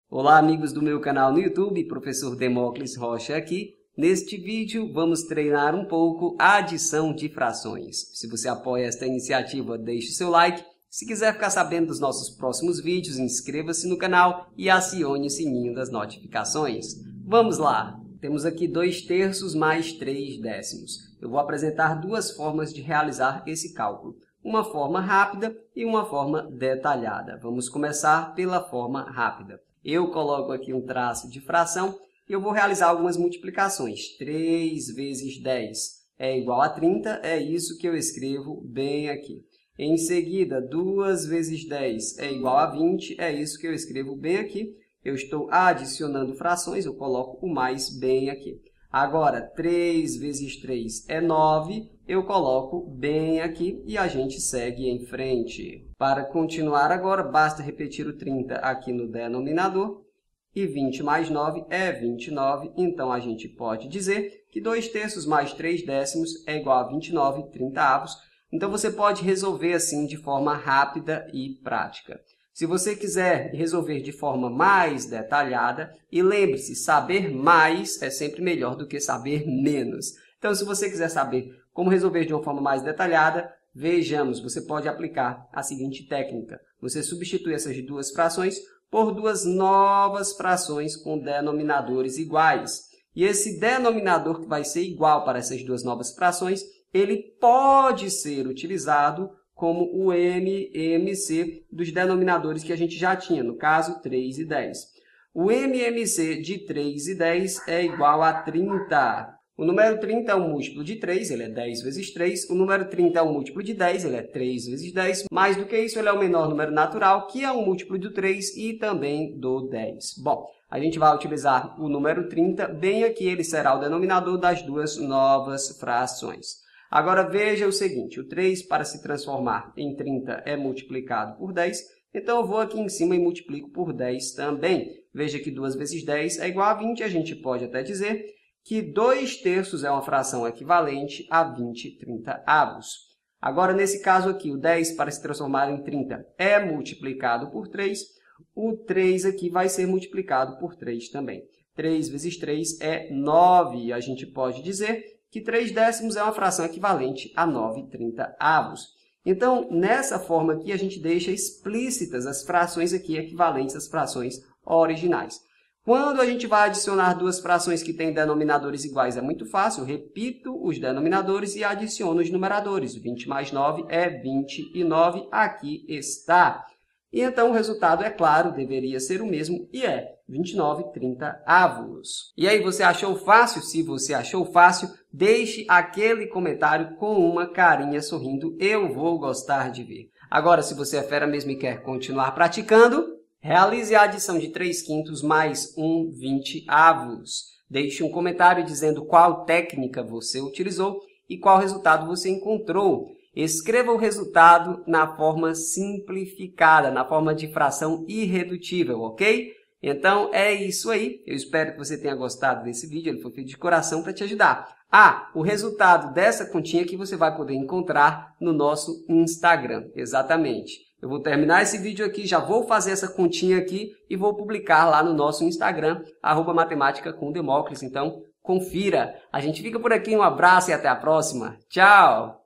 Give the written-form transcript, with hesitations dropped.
Olá, amigos do meu canal no YouTube, Professor Demócles Rocha aqui. Neste vídeo, vamos treinar um pouco a adição de frações. Se você apoia esta iniciativa, deixe o seu like. Se quiser ficar sabendo dos nossos próximos vídeos, inscreva-se no canal e acione o sininho das notificações. Vamos lá! Temos aqui 2/3 mais 3/10. Eu vou apresentar duas formas de realizar esse cálculo. Uma forma rápida e uma forma detalhada. Vamos começar pela forma rápida. Eu coloco aqui um traço de fração e eu vou realizar algumas multiplicações. 3 vezes 10 é igual a 30, é isso que eu escrevo bem aqui. Em seguida, 2 vezes 10 é igual a 20, é isso que eu escrevo bem aqui. Eu estou adicionando frações, eu coloco o mais bem aqui. Agora, 3 vezes 3 é 9, eu coloco bem aqui e a gente segue em frente. Para continuar agora, basta repetir o 30 aqui no denominador. E 20 mais 9 é 29, então a gente pode dizer que 2/3 mais 3/10 é igual a 29/30. Então, você pode resolver assim de forma rápida e prática. Se você quiser resolver de forma mais detalhada, e lembre-se, saber mais é sempre melhor do que saber menos. Então, se você quiser saber como resolver de uma forma mais detalhada, vejamos, você pode aplicar a seguinte técnica. Você substitui essas duas frações por duas novas frações com denominadores iguais. E esse denominador que vai ser igual para essas duas novas frações, ele pode ser utilizado como o MMC dos denominadores que a gente já tinha, no caso, 3 e 10. O MMC de 3 e 10 é igual a 30. O número 30 é um múltiplo de 3, ele é 10 vezes 3. O número 30 é um múltiplo de 10, ele é 3 vezes 10. Mais do que isso, ele é o menor número natural, que é um múltiplo do 3 e também do 10. Bom, a gente vai utilizar o número 30, bem aqui ele será o denominador das duas novas frações. Agora, veja o seguinte, o 3 para se transformar em 30 é multiplicado por 10, então eu vou aqui em cima e multiplico por 10 também. Veja que 2 vezes 10 é igual a 20, a gente pode até dizer que 2/3 é uma fração equivalente a 20/30. Agora, nesse caso aqui, o 10 para se transformar em 30 é multiplicado por 3, o 3 aqui vai ser multiplicado por 3 também. 3 vezes 3 é 9, a gente pode dizer que 3/10 é uma fração equivalente a 9/30. Então, nessa forma aqui, a gente deixa explícitas as frações aqui equivalentes às frações originais. Quando a gente vai adicionar duas frações que têm denominadores iguais, é muito fácil. Eu repito os denominadores e adiciono os numeradores. 20 mais 9 é 29, aqui está. E então o resultado, é claro, deveria ser o mesmo e é 29/30. E aí, você achou fácil? Se você achou fácil, deixe aquele comentário com uma carinha sorrindo. Eu vou gostar de ver. Agora, se você é fera mesmo e quer continuar praticando, realize a adição de 3/5 mais 1/20. Deixe um comentário dizendo qual técnica você utilizou e qual resultado você encontrou. Escreva o resultado na forma simplificada, na forma de fração irredutível, ok? Então, é isso aí. Eu espero que você tenha gostado desse vídeo. Ele foi feito de coração para te ajudar. O resultado dessa continha que você vai poder encontrar no nosso Instagram. Exatamente. Eu vou terminar esse vídeo aqui, já vou fazer essa continha aqui e vou publicar lá no nosso Instagram, @matemática com Demócles. Então, confira. A gente fica por aqui. Um abraço e até a próxima. Tchau!